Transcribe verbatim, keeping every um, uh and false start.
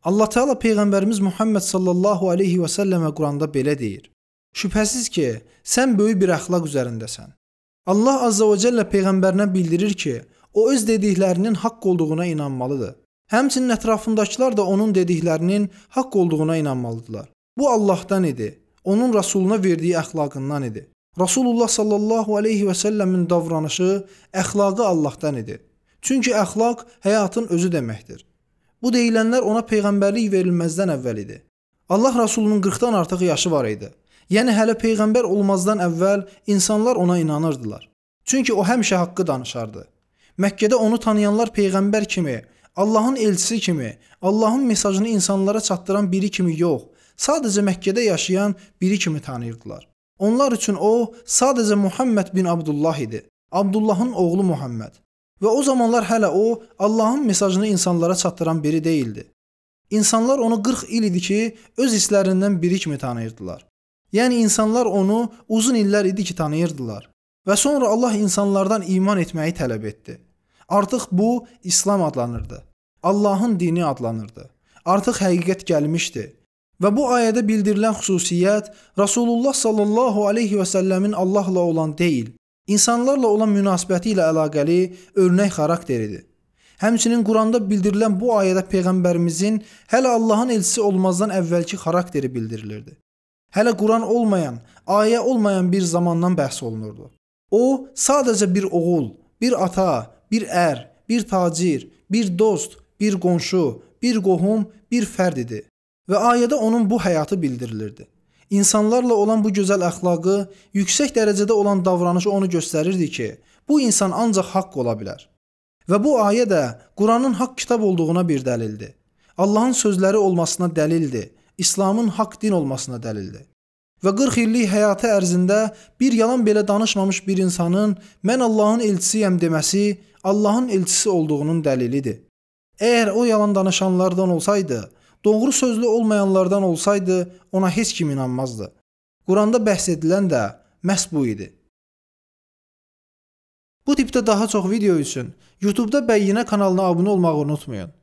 Allah Teala Peyğəmbərimiz Muhammed sallallahu aleyhi və səlləmə Quranda belə deyir: Şübhəsiz ki, sən böyük bir əxlaq üzərindəsən. Allah Azza və Cəllə Peyğəmbərinə bildirir ki, o öz dediklərinin haqq olduğuna inanmalıdır. Həmçinin ətrafındakılar da onun dediklərinin haqq olduğuna inanmalıdırlar. Bu Allahdan idi, onun Rasuluna verdiyi əxlaqından idi. Rasulullah sallallahu aleyhi və səlləmin davranışı, əxlaqı Allahdan idi. Çünki əxlaq həyatın özü deməkdir. Bu deyilənlər ona peyğəmbərlik verilməzdən əvvəl idi. Allah Rasulunun qırxdan artıq yaşı var idi. Yəni hələ peyğəmbər olmazdan əvvəl insanlar ona inanırdılar. Çünki o həmişə haqqı danışardı. Məkkədə onu tanıyanlar peyğəmbər kimi, Allahın elçisi kimi, Allahın mesajını insanlara çatdıran biri kimi yox, sadəcə Məkkədə yaşayan biri kimi tanıyırdılar. Onlar üçün o sadəcə Muhammed bin Abdullah idi. Abdullahın oğlu Muhammed. Və o zamanlar hələ o Allahın mesajını insanlara çatdıran biri değildi. İnsanlar onu qırx il idi ki, öz hisslərindən biri kimi tanıyırdılar. Yəni insanlar onu uzun illər idi ki, tanıyırdılar. Və sonra Allah insanlardan iman etməyi tələb etdi. Artıq bu İslam adlanırdı. Allahın dini adlanırdı. Artıq həqiqət gəlmişdi. Və bu ayədə bildirilən xüsusiyyət Rasulullah sallallahu aleyhi və səlləmin Allahla olan deyil, İnsanlarla olan münasibəti ilə əlaqəli örnək xarakteridir. Həmçinin Quranda bildirilən bu ayədə Peyğəmbərimizin hələ Allahın elçisi olmazdan əvvəlki xarakteri bildirilirdi. Hələ Quran olmayan, ayə olmayan bir zamandan bəhs olunurdu. O, sadəcə bir oğul, bir ata, bir ər, bir tacir, bir dost, bir qonşu, bir qohum, bir fərd idi. Və ayədə onun bu həyatı bildirilirdi. İnsanlarla olan bu gözəl əxlaqı, yüksək dərəcədə olan davranışı onu göstərirdi ki, bu insan ancaq haqq ola bilər. Və bu ayə də Quranın haqq kitab olduğuna bir dəlildir. Allahın sözləri olmasına dəlildir, İslamın haqq din olmasına dəlildir. Və qırx illik həyatı ərzində bir yalan belə danışmamış bir insanın mən Allahın elçisiyəm deməsi Allahın elçisi olduğunun dəlilidir. Əgər o yalan danışanlardan olsaydı, doğru sözlü olmayanlardan olsaydı, ona heç kim inanmazdı. Quranda bəhs edilən də məhz bu idi. Bu tipdə daha çox video üçün YouTube'da Bəyyinə kanalına abunə olmağı unutmayın.